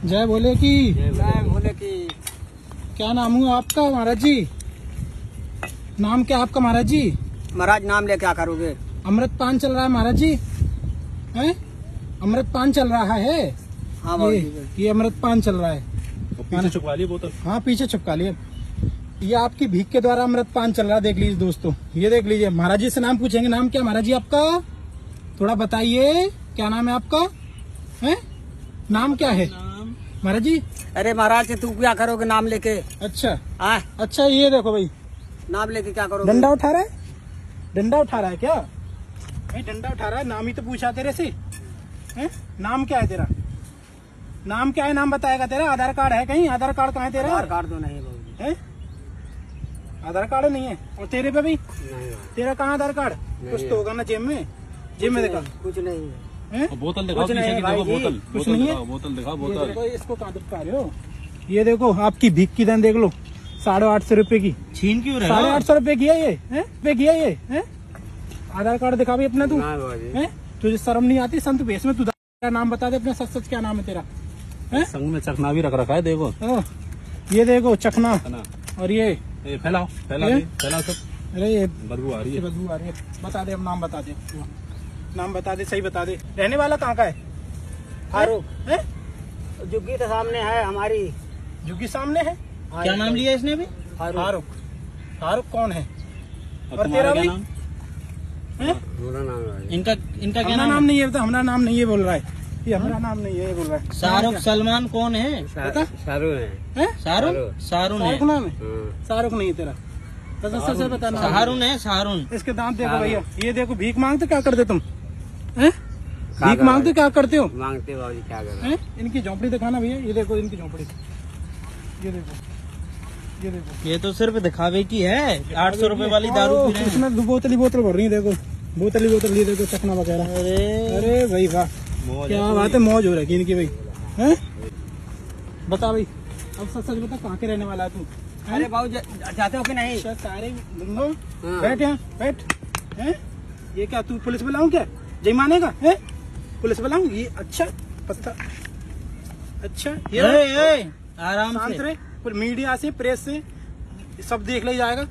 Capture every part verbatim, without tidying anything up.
जय भोले की। जय भोले की। क्या नाम हुआ आपका महाराज जी? नाम क्या आपका महाराज जी? महाराज नाम ले क्या करोगे? अमृत पान चल रहा है महाराज जी, हैं? अमृत पान चल रहा है। हाँ ये, ये अमृत पान चल रहा है। पीछे छुपा लिए बोतल। हाँ पीछे छुपका लिए। ये आपकी भीख के द्वारा अमृत पान चल रहा है, देख लीजिए दोस्तों, ये देख लीजिए। महाराज जी से नाम पूछेंगे, नाम क्या महाराज जी आपका? थोड़ा बताइए, क्या नाम है आपका? है नाम क्या है महाराज जी? अरे महाराज से तू क्या करोगे नाम लेके? अच्छा आ? अच्छा, ये देखो भाई, नाम लेके क्या करोगे? डंडा उठा रहा है, डंडा उठा रहा है क्या भाई? डंडा उठा रहा है। नाम ही तो पूछा तेरे से, है? नाम क्या है तेरा? नाम क्या है? नाम बताएगा तेरा? आधार कार्ड है कहीं? आधार कार्ड कहाँ है तेरा? आधार कार्ड तो नहीं है, है? आधार कार्ड नहीं है। और तेरे पे भी नहीं। तेरा कहाँ आधार कार्ड? कुछ तो होगा ना जेब में, जेब में देखा? कुछ नहीं है? बोतल दिखाओ, कुछ पीछे नहीं की भाई देखो, जी, बोतल कुछ बोतल नहीं है। दिखाओ, बोतल दिखाओ, ये बोतल। देखो, इसको कहाँ दुखा रहे हो? ये देखो आपकी भीख की दन देख लो, साढ़े आठ सौ रूपये की। छीन क्यों रहे? साढ़े आठ सौ रूपये की है ये, है? पे किया ये, है? आधार कार्ड दिखा भी अपना तू, है? तुझे शर्म नहीं आती? संत भेष में तू नाम बता दे अपना, सच सच क्या नाम है तेरा? है? संग में चखना भी रख रखा है, देखो। ओ, ये देखो चखना, ना। और ये ये फैलाओ, फैला ये? दे, फैलाओ सब। अरे ये बदबू आ रही ये है। बदबू आ रही है। बता दे, अब नाम बता दे, नाम बता दे, सही बता दे। रहने वाला कहाँ का है? फारूक है? जुग्गी तो सामने है हमारी। झुग्गी सामने है। क्या नाम लिया इसने भी? फारूक। फारूक कौन है? और और तेरा तुम्हारा क्या भाई? नाम? है? इनका इनका क्या हमारा नाम नाम नहीं है, बता। हमारा नाम नहीं है बोल रहा है ये, हमारा नाम नहीं है ये बोल रहा है। शाहरुख सलमान कौन है? बता। शाहरुख है। है? शाहरुख शाहरुख शाहरुख है। नाम है? शाहरुख नहीं है तेरा? सच सच सच बता नाम। शाहरुख है शाहरुख। इसके दांत देखो भैया, ये देखो। भीख मांगते क्या करते तुम? हैं? भीख मांगते क्या करते हो? मांगते बाबूजी क्या कर हैं? इनकी झोंपड़ी दिखाना भैया, ये देखो इनकी झोंपड़ी, ये देखो, ये देखो। ये तो सिर्फ दिखावे की है। आठ सौ रूपये वाली दारू पी रहे हैं। इसमें बोतल ही बोतल भर रही है, देखो बोतल ही बोतल, ये देखो चखना वगैरह। अरे अरे भाई वाह, क्या बात है, मौज हो रही है इनकी भाई। हैं? बता भाई, अब सच सच बता, कहाँ के रहने वाला है तू? अरे बाबू जाते हो कि नहीं? अच्छा सारे लुंगो, बैठ यहाँ बैठ। हैं? ये क्या तू पुलिस बुलाऊं क्या? जय मानेगा? है पुलिस बुलाऊं? ये अच्छा पत्थर, अच्छा ये ए, ए, आराम शांत से। रहे, पर मीडिया से प्रेस से सब देख ले जाएगा।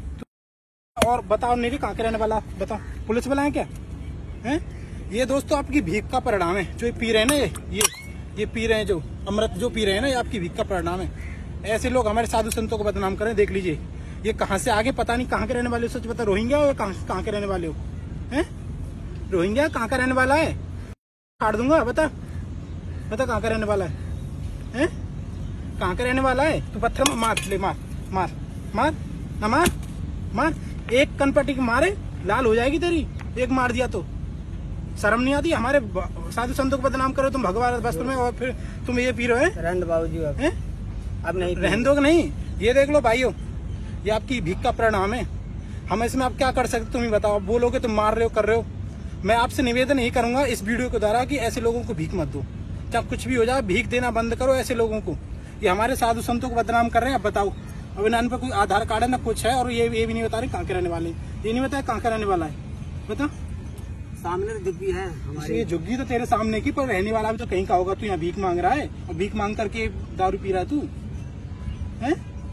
और बताओ नहीं कहाँ के रहने वाला, बताओ, पुलिस बुलाएं क्या? हैं? ये दोस्तों आपकी भीख का परिणाम है, जो ये पी रहे हैं ना, ये ये ये पी रहे हैं, जो अमृत जो पी रहे हैं ना, ये आपकी भीख का परिणाम है। ऐसे लोग हमारे साधु संतों को बदनाम करें, देख लीजिए। ये कहाँ से आगे पता नहीं कहाँ के रहने वाले हो, सच बता। रोहिंग्या हो या कहाँ कहाँ के रहने वाले हो? हैं? रोहिंग्या कहाँ का रहने वाला है? काट दूंगा, बता बता कहाँ का रहने वाला है? हैं? कहाँ का रहने वाला है? तू पत्थर मार ले, मार मार मार ना, मार मार, एक कनपट्टी की मारे लाल हो जाएगी तेरी, एक मार दिया तो। शर्म नहीं आती? हमारे साधु संतों को बदनाम करो तुम भगवान वस्त्र में, और फिर तुम ये पी रहे हो? रहने बाबू जी अब हैं? अब नहीं रहने दो नहीं। ये देख लो भाइयों, ये आपकी भीख का परिणाम है। हम इसमें आप क्या कर सकते, तुम ही बताओ। बोलोगे तुम मार रहे हो, कर रहे हो। मैं आपसे निवेदन यही करूंगा इस वीडियो के द्वारा कि ऐसे लोगों को भीख मत दो। चाहे कुछ भी हो जाए, भीख देना बंद करो ऐसे लोगों को। ये हमारे साधु संतों को बदनाम कर रहे हैं। अब बताओ, अब इन पर कोई आधार कार्ड है ना कुछ है, और ये ये भी नहीं बता रहे कहाँ के रहने वाले, ये नहीं बताया कहाँ का रहने वाला है। बता, सामने तो झुग्गी है हमारी। ये झुग्गी तो तेरे सामने की, पर रहने वाला भी तो कहीं का होगा। तू यहाँ भीख मांग रहा है, और भीख मांग करके दारू पी रहा है तू, है?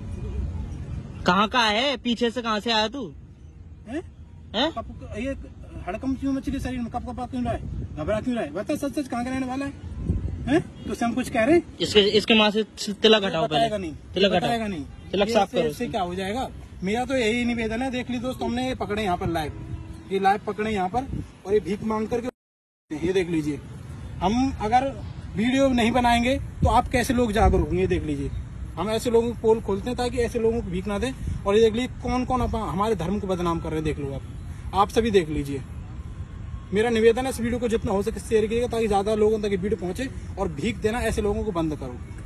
कहाँ का है? पीछे से कहाँ से आया तू? हैं? हैं? कप- ये हड़कंप क्यों मछली शरीर में, कप कपा क्यों रहा है, घबरा क्यों रहा है? बता सच सच कहाँ का रहने वाला है? हैं? तो हम कुछ कह रहे हैं? इसके इसके माँ से तिलक हटाओ बताएगा पहले। नहीं, तिलक हटाओ। बताएगा नहीं, तिलक ये साफ इससे- करो। इससे क्या हो जाएगा? मेरा तो यही निवेदन है। देख ली दोस्तों, हमने ये पकड़े यहाँ पर लाइव, ये लाइव पकड़े यहाँ पर, और ये भीख मांग करके, ये देख लीजिए। हम अगर वीडियो नहीं बनाएंगे तो आप कैसे लोग जागरूक होंगे, ये देख लीजिए। हम ऐसे लोगों को पोल खोलते हैं ताकि ऐसे लोगों को भीख ना दें। और ये देख लीजिए कौन कौन आप हमारे धर्म को बदनाम कर रहे हैं, देख लो आप आप सभी देख लीजिए। मेरा निवेदन है इस वीडियो को जितना हो सके शेयर कीजिएगा, ताकि ज्यादा लोगों तक ये वीडियो पहुंचे, और भीख देना ऐसे लोगों को बंद करो।